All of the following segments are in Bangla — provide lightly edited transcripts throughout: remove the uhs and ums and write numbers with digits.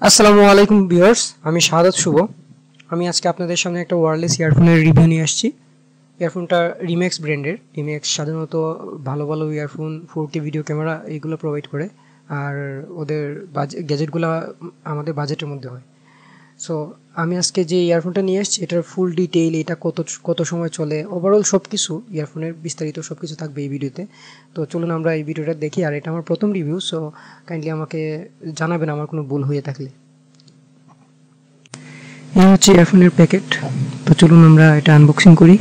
আসসালামু আলাইকুম ভিউয়ার্স, আমি শাহাদাত শুভ। আমি আজকে আপনাদের সামনে একটা ওয়্যারলেস ইয়ারফোনের রিভিউ নিয়ে আসছি। ইয়ারফোনটা রিম্যাক্স ব্র্যান্ডের। রিম্যাক্স সাধারণত ভালো ভালো ইয়ারফোন 4K ভিডিও ক্যামেরা এইগুলো প্রোভাইড করে, আর ওদের গ্যাজেটগুলো আমাদের বাজেটের মধ্যে হয়। সো আমি আজকে যে ইয়ারফোনটা নিয়ে আসছি এটার ফুল ডিটেইল, এটা কত সময় চলে, ওভারঅল সব কিছু ইয়ারফোনের বিস্তারিত সব কিছু থাকবে এই ভিডিওতে। তো চলুন আমরা এই ভিডিওটা দেখি। আর এটা আমার প্রথম রিভিউ, সো কাইন্ডলি আমাকে জানাবেন আমার কোনো ভুল হয়ে থাকলে। এই হচ্ছে ইয়ারফোনের প্যাকেট। তো চলুন আমরা এটা আনবক্সিং করি।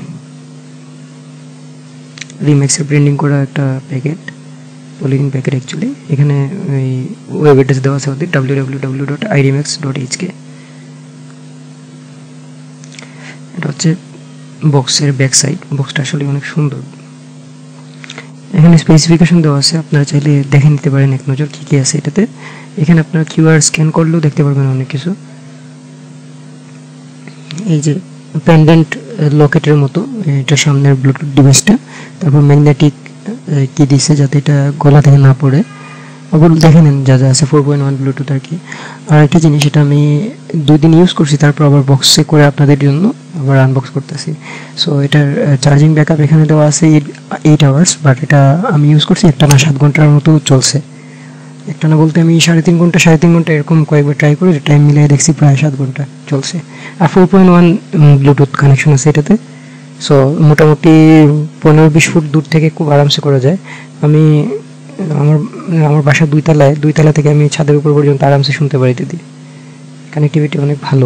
রিম্যাক্সের ব্র্যান্ডিং করা একটা প্যাকেট, পলিথিন প্যাকেট অ্যাকচুয়ালি। এখানে এই ওয়েব অ্যাড্রেস দেওয়া আছে ওদের www.idmax.hk। এটা হচ্ছে বক্সের ব্যাক সাইড। বক্সটা আসলে অনেক সুন্দর। এখানে স্পেসিফিকেশন দেওয়া আছে, আপনারা চাইলে দেখে নিতে পারেন এক নজর কী কী আছে এটাতে। এখানে আপনারা কিউআর স্ক্যান করলেও দেখতে পারবেন অনেক কিছু। এই যে পেন্ডেন্ট লকেটের মতো, এটা সামনের ব্লুটুথ ডিভাইসটা। তারপর ম্যাগনেটিক কি দিচ্ছে যাতে এটা গলা থেকে না পড়ে। আবার দেখে নেন যা যা আছে, 4.1 ব্লুটুথ আর কি। আর একটা জিনিস, এটা আমি 2 দিন ইউজ করছি, তারপর আবার বক্সে করে আপনাদের জন্য আবার আনবক্স করতেছি। সো এটার চার্জিং ব্যাকআপ এখানে দেওয়া আছে 8 আওয়ার্স, বাট এটা আমি ইউজ করছি একটানা 7 ঘন্টার মতো চলছে। একটানা বলতে আমি 3.5 ঘন্টা এরকম কয়েকবার ট্রাই করে টাইম মিলিয়ে দেখছি, প্রায় 7 ঘন্টা চলছে। আর 4.1 ব্লুটুথ কানেকশন আছে এটাতে। সো মোটামুটি 15-20 ফুট দূর থেকে খুব আরামসে করা যায়। আমি আমার বাসা 2 তলা থেকে আমি ছাদের উপর পর্যন্ত আরামসে শুনতে পারি দিদি। কানেক্টিভিটি অনেক ভালো।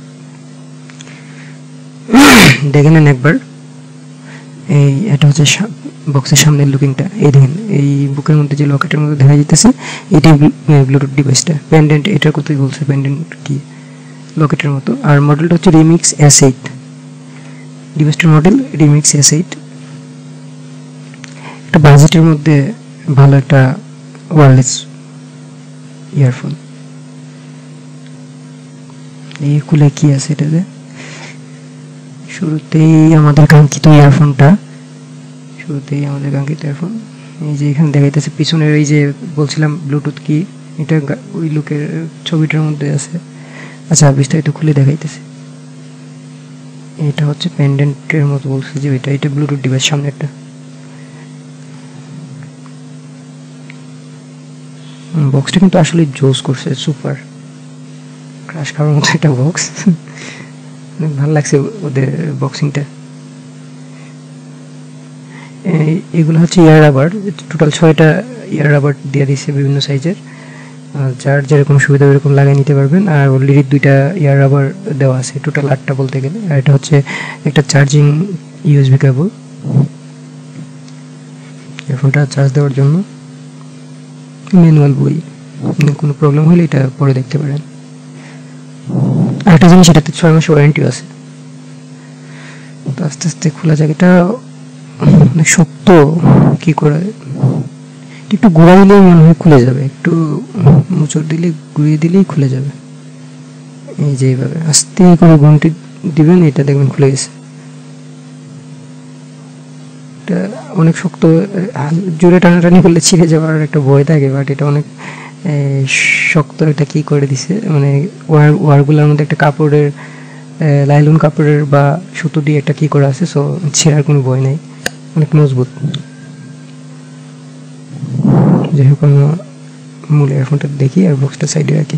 দেখে নেন একবার। এটা হচ্ছে বক্সের সামনের লুকিংটা। এই দেখেন, এই বুকের মধ্যে যে লকেটের মধ্যে দেখা যাইতেছে এটাই ব্লুটুথ ডিভাইসটা। পেন্ডেন্ট এটার কথাই বলছে, পেন্ডেন্ট কি লকেটের মতো। আর মডেলটা হচ্ছে remix S8। ডিভাইসটার model remix S8। একটা বাজেটের মধ্যে ভালো একটা ওয়্যারলেস ইয়ারফোন। এই খুলে কি আছে এটাতে? শুরুতেই আমাদের কাঙ্ক্ষিত ইয়ারফোন। এই যে এখানে দেখাইতেছে পিছনের, এই যে বলছিলাম ব্লুটুথ কি, এটা ওই লুকের ছবিটার মধ্যে আছে। আচ্ছা, বিস্তারিত খুলে দেখাইতেছে। এটা হচ্ছে পেন্ডেন্টের মতো বলছে যে এটা ব্লুটুথ ডিভাইস সামনে একটা। বক্সটা কিন্তু আসলে জোস করছে, সুপার ক্রাশ খাওয়ার মতো একটা বক্স। অনেক ভালো লাগছে ওদের বক্সিংটা। এগুলো হচ্ছে ইয়ার রাবার। টোটাল 6টা ইয়ার রাবার দিয়ে দিচ্ছে বিভিন্ন সাইজের। যার যেরকম সুবিধা ওরকম লাগিয়ে নিতে পারবেন। আর অলরেডি 2টা ইয়ার রাবার দেওয়া আছে, টোটাল 8টা বলতে গেলে। আর এটা হচ্ছে একটা চার্জিং USB কেবল এয়ারফোনটা চার্জ দেওয়ার জন্য। ম্যানুয়াল বই, কোনো প্রবলেম হলে এটা পরে দেখতে পারেন। আর একটা জিনিস, এটাতে 6 মাস ওয়ারেন্টিও আছে। তো আস্তে আস্তে খোলা যায়। এটা অনেক শক্ত, কি করে একটু ঘুরাইলেই মনে হয় খুলে যাবে, একটু মোচড় দিলে ঘুরিয়ে দিলেই খুলে যাবে। এই যে এইভাবে আস্তে করে ঘন্টি দিবেন, এটা দেখবেন খুলে গেছে। এটা অনেক শক্ত, জোরে টানাটানি করলে ছিঁড়ে যাওয়ার একটা ভয় থাকে, বাট এটা অনেক শক্ত। এটা কি করে দিছে, মানে ওয়ারগুলোর মধ্যে একটা কাপড়ের, লাইলন কাপড়ের বা সুতো দিয়ে একটা কি করা আছে। সো ছেঁড়ার কোনো ভয় নাই, অনেক মজবুত। যাই হোক, আমি মূল ইয়ারফোনটা দেখি আর বক্সটা সাইডে রাখি।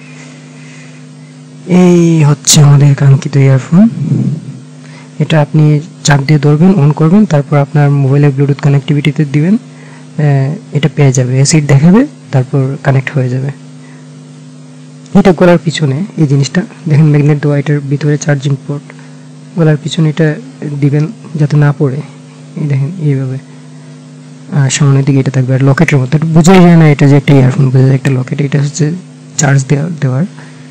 এই হচ্ছে আমাদের কাঙ্ক্ষিত ইয়ারফোন। এটা আপনি চাপ দিয়ে ধরবেন, অন করবেন, তারপর আপনার মোবাইলের ব্লুটুথ কানেক্টিভিটিতে দিবেন, এটা পেয়ে যাবে, এসিড দেখাবে, তারপর কানেক্ট হয়ে যাবে। এটা গলার পিছনে এই জিনিসটা দেখেন, ম্যাগনেট দেওয়া। এটার ভিতরে চার্জিং পোর্ট। গলার পিছনে এটা দিবেন যাতে না পড়ে। এই দেখেন এইভাবে। আর সামনের দিকে এটা থাকবে। আর লকেটের মতো, এটা বোঝাই যায় না এটা যে একটা ইয়ারফোন, বোঝা যায় একটা লকেট। এটা হচ্ছে চার্জ দেওয়ার।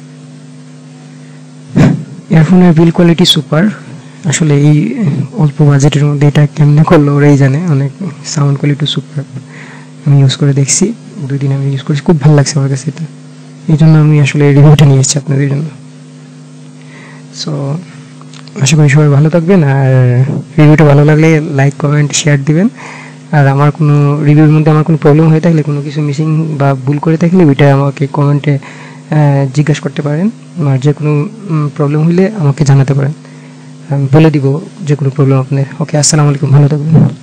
ইয়ারফোনের বিল কোয়ালিটি সুপার। আসলে এই অল্প বাজেটের মধ্যে এটা কেমনে করলো ওরাই জানে। অনেক সাউন্ড কোয়ালিটি সুপার। আমি ইউজ করে দেখছি, 2 দিন আমি ইউজ করেছি, খুব ভালো লাগছে আমার কাছে এটা। এই জন্য আমি আসলে রিভিউটা নিয়ে এসেছি আপনাদের জন্য। সো আশা করি সবাই ভালো থাকবেন। আর রিভিউটা ভালো লাগলে লাইক, কমেন্ট, শেয়ার দিবেন। আর আমার কোনো রিভিউর মধ্যে আমার কোনো প্রবলেম হয়ে থাকলে, কোনো কিছু মিসিং বা ভুল করে থাকলে ওইটা আমাকে কমেন্টে জিজ্ঞাসা করতে পারেন, আর যে কোনো প্রবলেম হলে আমাকে জানাতে পারেন, আমি বলে দিব যে কোনো প্রবলেম আপনার। ওকে, আসসালামু আলাইকুম, ভালো থাকবেন।